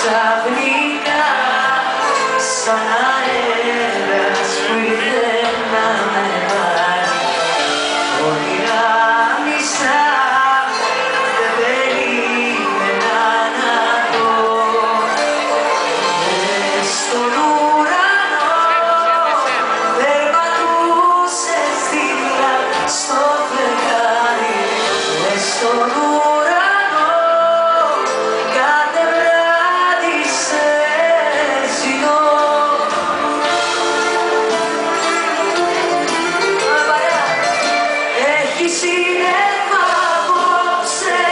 ξαφνικά σαν αέρας που ήρθε να με πάρει όνειρα μισά δεν περίμενα να δω μες στον ουρανό περπατούσες δίπλα στο φεγγάρι μες στον ουρανό κάθε βράδυ σε ζητώ. Έχεις σύννεφα απόψε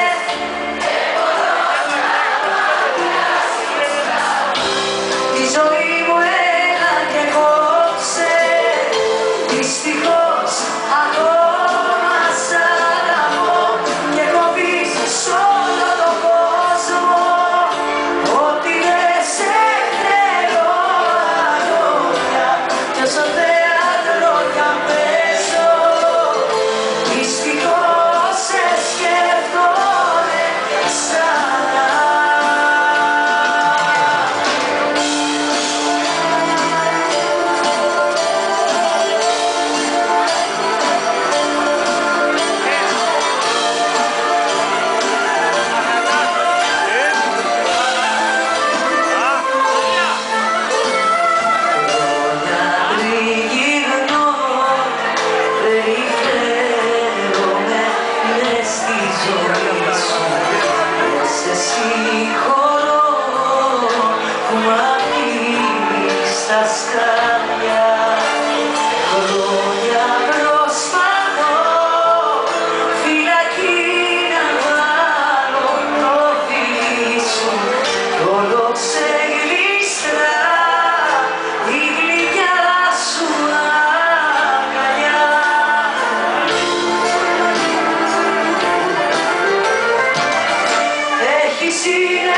τη ζωή μου έλα και κόψε δυστυχώς ακόμα σ' αγαπώ και κόβεις σ' όλο τον κόσμο ότι δεν σε θέλω άλλο πια κι όσο θέατρο κι αν παίζω δυστυχώς σε σκέφτομαι ξανά. Τριγυρνώ, περιφέρομαι μες στη ζωή σου και σε συγχωρώ που μ' αφήνεις στα σκάλια. Χρόνια προσπαθώ φυλακή να βάλω το φίλι σου κι όλο ξεγλίστρα η γλυκιά σου αγκαλιά. Έχεις